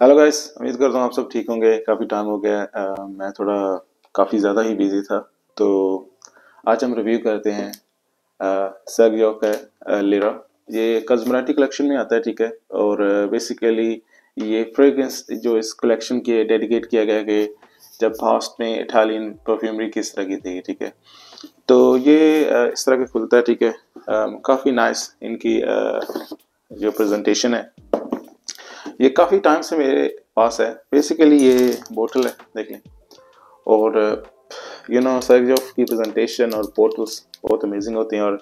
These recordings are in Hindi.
हेलो गाइस, उम्मीद करता हूँ आप सब ठीक होंगे। काफ़ी टाइम हो गया मैं थोड़ा काफ़ी ज़्यादा ही बिजी था। तो आज हम रिव्यू करते हैं सर्गियो का लिरा। ये कॉस्मेटिक कलेक्शन में आता है, ठीक है। और बेसिकली ये फ्रेग्रेंस जो इस कलेक्शन के डेडिकेट किया गया कि जब पास्ट में इटालियन परफ्यूमरी किस तरह की थी, ठीक है। तो ये इस तरह के खुलता है, ठीक है। काफ़ी नाइस इनकी जो प्रेजेंटेशन है, ये काफ़ी टाइम से मेरे पास है। बेसिकली ये बोतल है, देख लें। और सर्जियोफ की प्रेजेंटेशन और बोटल्स बहुत अमेजिंग होती हैं। और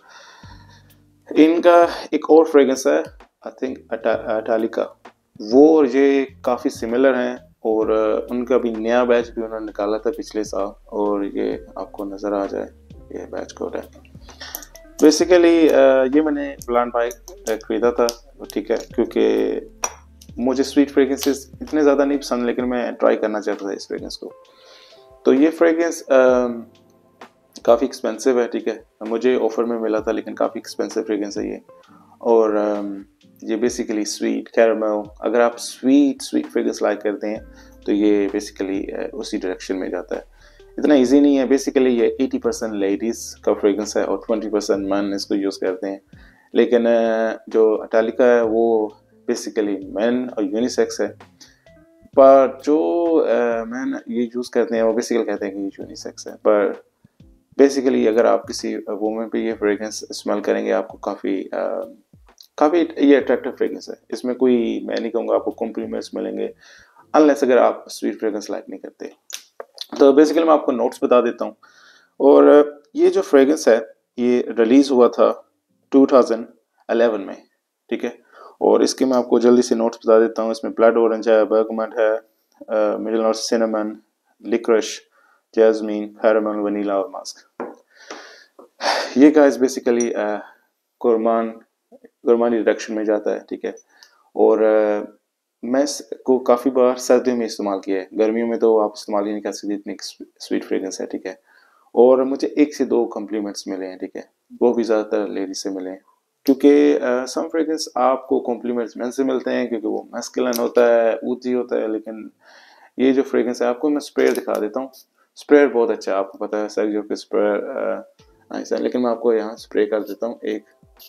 इनका एक और फ्रेग्रेंस है, आई थिंक अटालिका, वो और ये काफ़ी सिमिलर हैं। और उनका भी नया बैच भी उन्होंने निकाला था पिछले साल, और ये आपको नज़र आ जाए, ये बैच कोड है। बेसिकली ये मैंने ब्लांड बाय खरीदा था, ठीक है, क्योंकि मुझे स्वीट फ्रेग्रेंसेस इतने ज़्यादा नहीं पसंद, लेकिन मैं ट्राई करना चाहता था इस फ्रेग्रेंस को। तो ये फ्रेग्रेंस काफ़ी एक्सपेंसिव है, ठीक है। मुझे ऑफर में मिला था, लेकिन काफ़ी एक्सपेंसिव फ्रेग्रेंस है ये। और ये बेसिकली स्वीट कैरमल, अगर आप स्वीट फ्रेग्रेंस लाइक करते हैं तो ये बेसिकली उसी डायरेक्शन में जाता है। इतना इजी नहीं है। बेसिकली ये 80% लेडीज़ का फ्रेग्रेंस है और 20% मैन इसको यूज़ करते हैं। लेकिन जो अटालिका है वो बेसिकली मैन और यूनिसेक्स है। पर जो मैन ये यूज़ करते हैं वो बेसिकली कहते हैं कि ये यूनिसेक्स है। पर बेसिकली अगर आप किसी वुमेन पे ये फ्रेग्रेंस स्मेल करेंगे, आपको काफ़ी ये अट्रैक्टिव फ्रेग्रेंस है। इसमें कोई, मैं नहीं कहूँगा आपको कॉम्प्लीमेंट्स मिलेंगे, अनलेस अगर आप स्वीट फ्रेग्रेंस लाइक नहीं करते। तो बेसिकली मैं आपको नोट्स बता देता हूँ। और ये जो फ्रेग्रेंस है ये रिलीज़ हुआ था 2011 में, ठीक है। और इसके मैं आपको जल्दी से नोट्स बता देता हूँ। इसमें ब्लड ऑरेंज है, बर्गमंड है, middle notes cinnamon, licorice, jasmine, caramel, vanilla और मस्क। ये गाइस बेसिकली गुरमानी रिडक्शन में जाता है, ठीक है। और मैं इसको काफ़ी बार सर्दियों में इस्तेमाल किया है। गर्मियों में तो आप इस्तेमाल ही नहीं कर सकते, इतनी स्वीट फ्रेग्रेंस है, ठीक है। और मुझे 1 से 2 कॉम्प्लीमेंट्स मिले हैं, ठीक है। वो भी ज़्यादातर लेडीज से मिले हैं, क्योंकि सम फ्रेग्रेंस आपको कॉम्प्लीमेंट्स मेन से मिलते हैं क्योंकि वो मैस्कुलिन होता है, ऊंची होता है। लेकिन ये जो फ्रेग्रेंस है, आपको मैं स्प्रेयर दिखा देता हूँ। स्प्रेयर बहुत अच्छा है, आपको पता है सर्जियो के स्प्रेयर नाइस है। लेकिन मैं आपको यहाँ स्प्रे कर देता हूँ एक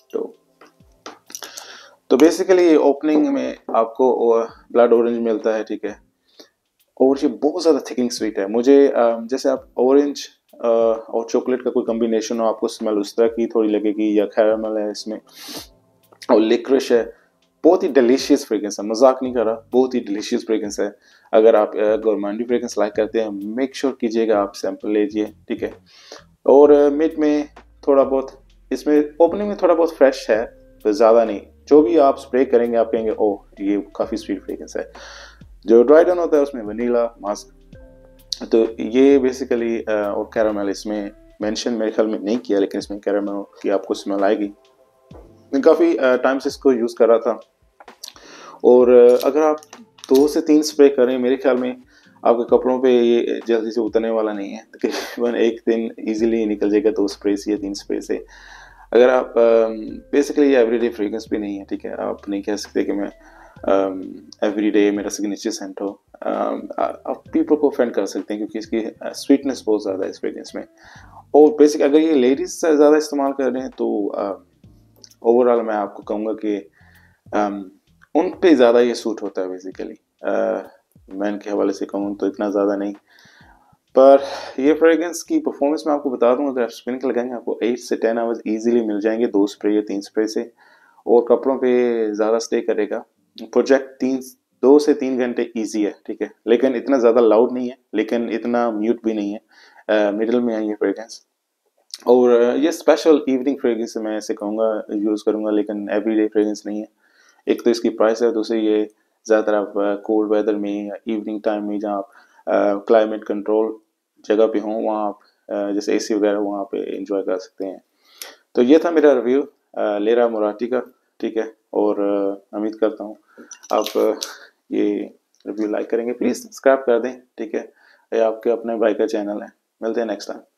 तो बेसिकली ओपनिंग में आपको ब्लड ऑरेंज मिलता है, ठीक है। और ये बहुत ज़्यादा थिकिंग स्वीट है। मुझे जैसे आप ऑरेंज और चॉकलेट का कोई कॉम्बिनेशन हो, आपको स्मेल उस तरह की थोड़ी लगेगी, या कैरामल है इसमें और लिक्रिश है। बहुत ही डिलीशियस फ्रेग्रेंस है, मजाक नहीं कर रहा, बहुत ही डिलीशियस फ्रेग्रेंस है। अगर आप गोरमांडी फ्रेग्रेंस लाइक करते हैं, मेक श्योर कीजिएगा आप सैंपल लीजिए, ठीक है। और मिड में थोड़ा बहुत, इसमें ओपनिंग में थोड़ा बहुत फ्रेश है, तो ज़्यादा नहीं। जो भी आप स्प्रे करेंगे आप कहेंगे ओह ये काफ़ी स्वीट फ्रेग्रेंस है। जो ड्राई डाउन होता है उसमें वनीला, मस्क, तो ये बेसिकली और कैरामल इसमें मेंशन मेरे ख्याल में नहीं किया, लेकिन इसमें कैरामल की आपको स्मेल आएगी। मैं काफ़ी टाइम से इसको यूज़ कर रहा था। और अगर आप 2 से 3 स्प्रे करें, मेरे ख्याल में आपके कपड़ों पे ये जल्दी से उतरने वाला नहीं है। तकरीबन एक दिन इजीली निकल जाएगा 2 स्प्रे से या 3 स्प्रे से। अगर आप बेसिकली ये एवरीडे फ्रेग्रेंस भी नहीं है, ठीक है। आप नहीं कह सकते कि मैं एवरीडे मेरा सिग्नेचर सेंट हो। आप पीपल को ऑफेंड कर सकते हैं, क्योंकि इसकी स्वीटनेस बहुत ज़्यादा है इस फ्रेग्रेंस में। और बेसिक अगर ये लेडीज से ज़्यादा इस्तेमाल कर रहे हैं तो ओवरऑल मैं आपको कहूँगा कि उन पे ज़्यादा ये सूट होता है बेसिकली। मैन के हवाले से कहूँ तो इतना ज़्यादा नहीं। पर ये फ्रेग्रेंस की परफॉर्मेंस मैं आपको बता दूं, अगर आप स्पिन लगाएंगे आपको 8 से 10 आवर्स इजीली मिल जाएंगे 2 स्प्रे या 3 स्प्रे से। और कपड़ों पे ज़्यादा स्टे करेगा। प्रोजेक्ट 2 से 3 घंटे इजी है, ठीक है। लेकिन इतना ज़्यादा लाउड नहीं है, लेकिन इतना म्यूट भी नहीं है, मिडिल में है ये फ्रेग्रेंस। और ये स्पेशल इवनिंग फ्रेग्रेंस मैं ऐसे कहूँगा यूज़ करूँगा, लेकिन एवरीडे फ्रेग्रेंस नहीं है। एक तो इसकी प्राइस है, दूसरी ये ज़्यादातर आप कोल्ड वेदर में या इवनिंग टाइम में, जहाँ आप क्लाइमेट कंट्रोल जगह पे हों, वहाँ आप जैसे एसी वगैरह वहाँ पे एंजॉय कर सकते हैं। तो ये था मेरा रिव्यू लेरा मोराटी का, ठीक है। और उम्मीद करता हूँ आप ये रिव्यू लाइक करेंगे। प्लीज़ सब्सक्राइब कर दें, ठीक है। ये आपके अपने भाई का चैनल है। मिलते हैं नेक्स्ट टाइम।